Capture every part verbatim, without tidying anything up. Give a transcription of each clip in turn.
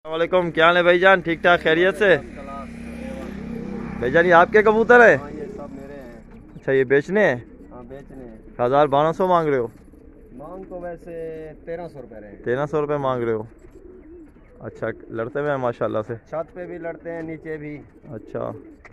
वालेकुम, क्या हाल है भाईजान? ठीक ठाक खैरियत से? भाईजान ये आपके कबूतर है? हाँ, ये सब मेरे हैं। अच्छा, ये बेचने हैं? हाँ, बेचने हैं। हजार बारह सौ मांग रहे हो? मांग तो वैसे तेरह सौ रुपये रहे। तेरह सौ रुपये मांग रहे हो? अच्छा, लड़ते हुए हैं माशाल्लाह से? छत पे भी लड़ते हैं, नीचे भी। अच्छा,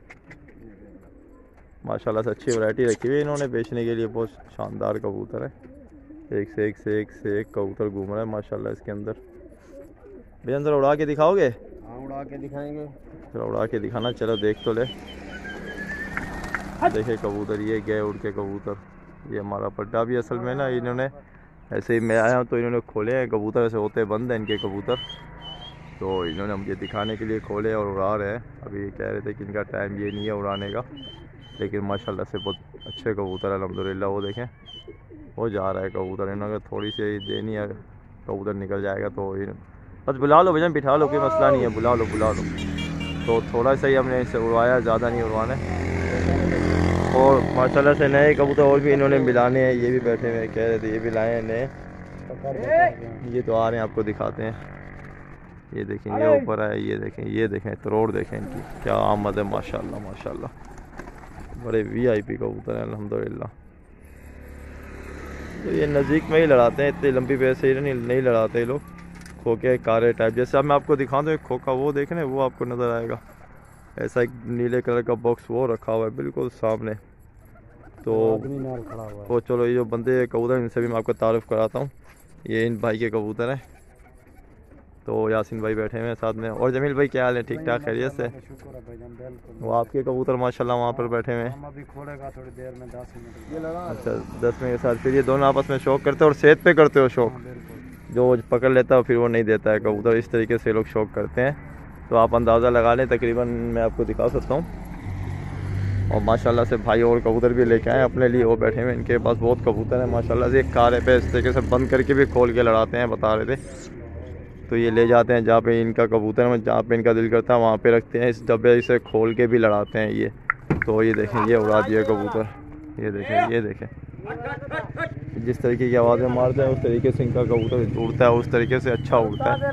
माशाल्लाह से अच्छी वैरायटी रखी हुई है इन्होंने बेचने के लिए। बहुत शानदार कबूतर है, एक से एक से एक से एक कबूतर घूम रहा है माशाल्लाह इसके अंदर। भैया अंदर उड़ा के दिखाओगे? हाँ, उड़ा के दिखाएंगे। चलो उड़ा के दिखाना, चलो देख तो ले। देखे कबूतर, ये गए उड़ के कबूतर। ये हमारा पड्डा भी असल में ना इन्होंने ऐसे ही, मैं आया हूँ तो इन्होंने खोले हैं कबूतर, ऐसे होते बंद हैं इनके कबूतर, तो इन्होंने मुझे दिखाने के लिए खोले और उड़ा रहे हैं। अभी ये कह रहे थे कि इनका टाइम ये नहीं है उड़ाने का, लेकिन माशाल्लाह से बहुत अच्छे कबूतर अल्हम्दुलिल्लाह। वो देखें, वो जा रहा है कबूतर। इन्होंने थोड़ी सी देनी है, कबूतर निकल जाएगा तो बस बुला लो भैया, बिठा लो, कोई मसला नहीं है, बुला लो बुला लो। तो थोड़ा सा ही हमने इसे उड़वाया, ज़्यादा नहीं उड़वाने। और माशाल्लाह से नए कबूतर और भी इन्होंने मिलाने हैं। ये भी बैठे हुए कह रहे थे, ये भी लाए हैं नए। ये तो आ रहे हैं, आपको दिखाते हैं। ये देखें, ये ऊपर है, ये देखें, ये देखें तरोड़ देखें इनकी, क्या आमद है माशाल्लाह माशाल्लाह। बड़े वीआईपी कबूतर हैं अल्हम्दुलिल्लाह। तो ये नज़दीक में ही लड़ाते हैं, इतनी लंबी वैसे ही नहीं नहीं लड़ाते ये लोग। खोखे कारे टाइप, जैसे अब मैं आपको दिखा दूँ एक खोखा, वो देख रहे हैं, वो आपको नज़र आएगा। ऐसा एक नीले कलर का बॉक्स वो रखा हुआ है बिल्कुल सामने। तो वो चलो, ये जो बंदे कबूतर इनसे भी मैं आपको तारुफ कराता हूँ। ये इन भाई के कबूतर हैं। तो यासीन भाई बैठे हुए हैं साथ में। और जमील भाई क्या हाल है? ठीक ठाक खैरियत से? वो आपके कबूतर माशाल्लाह वहाँ पर बैठे हुए हैं। अभी खोलेगा थोड़ी देर में, दस मिनट। अच्छा, दस मिनट के साथ फिर ये दोनों आपस में शौक करते हो और सेहत पे करते हो शौक? जो पकड़ लेता है फिर वो नहीं देता है कबूतर, इस तरीके से लोग शौक करते हैं। तो आप अंदाज़ा लगा लें, तकरीबन मैं आपको दिखा सकता हूँ। और माशाल्लाह से भाई और कबूतर भी लेके आए अपने लिए, वो बैठे हुए, इनके पास बहुत कबूतर हैं माशाल्लाह से। एक कार पे इस तरीके से बंद करके भी खोल के लड़ाते हैं, बता रहे थे। तो ये ले जाते हैं जहाँ पे इनका कबूतर है, जहाँ पे इनका दिल करता है वहाँ पे रखते हैं। इस डब्बे से खोल के भी लड़ाते हैं ये। तो ये देखें, ये उड़ा दिए कबूतर। ये देखें, ये देखें, जिस तरीके की आवाज़ें मारते हैं उस तरीके से इनका कबूतर उड़ता है, उस तरीके से अच्छा उड़ता है।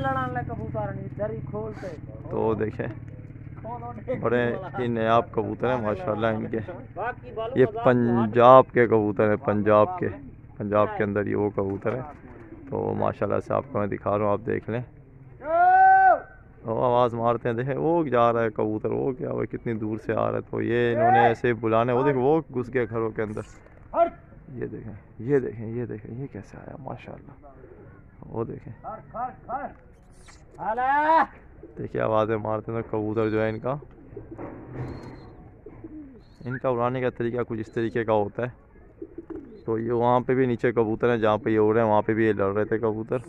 तो देखें, बड़े ही नायाब कबूतर हैं माशाल्लाह इनके। ये पंजाब के कबूतर हैं, पंजाब के पंजाब के अंदर ये वो कबूतर है। तो माशाल्लाह से आपको मैं दिखा रहा हूँ, आप देख लें। वो आवाज़ मारते हैं, देखें वो जा रहा है कबूतर, वो क्या वो कितनी दूर से आ रहा है। तो ये इन्होंने ऐसे बुलाने, वो देखें वो घुस गए घरों के अंदर। ये देखें, ये देखें, ये देखें, ये कैसे आया माशाल्लाह। वो देखें, देखिए आवाज़ें मारते हैं। कबूतर जो है इनका इनका उड़ाने का तरीका कुछ इस तरीके का होता है। तो ये वहाँ पे भी नीचे कबूतर हैं, जहाँ पे ये उड़ रहे हैं वहाँ पे भी ये लड़ रहे थे कबूतर।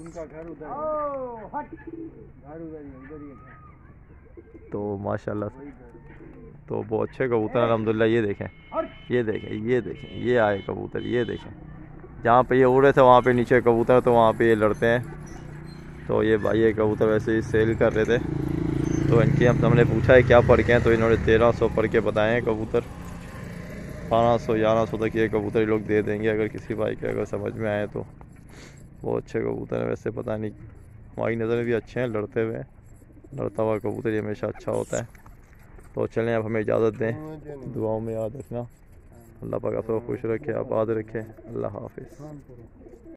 तो माशाल्लाह तो बहुत अच्छे कबूतर अल्हम्दुलिल्लाह। ये देखें, ये देखें, ये देखें, ये आए कबूतर, ये देखें, जहाँ पे ये उड़ रहे थे वहाँ पे नीचे कबूतर, तो वहाँ पे ये लड़ते हैं। तो ये भाई ये कबूतर वैसे ही सेल कर रहे थे, तो इनकी हम हमने पूछा है क्या फ़र्क है, तो इन्होंने तेरह सौ पढ़ के बताए हैं कबूतर। बारह सौ ग्यारह सौ तक ये कबूतर ये लोग दे देंगे अगर किसी भाई के अगर समझ में आए तो। बहुत अच्छे कबूतर हैं वैसे, पता नहीं हमारी नज़र में भी अच्छे हैं लड़ते हुए। लड़ता हुआ कबूतर ये हमेशा अच्छा होता है। तो चलें, अब हमें इजाज़त दें, दुआओं में याद रखना। अल्लाह पाक आपको खुश रखे, आबाद रखे। अल्लाह हाफिज़।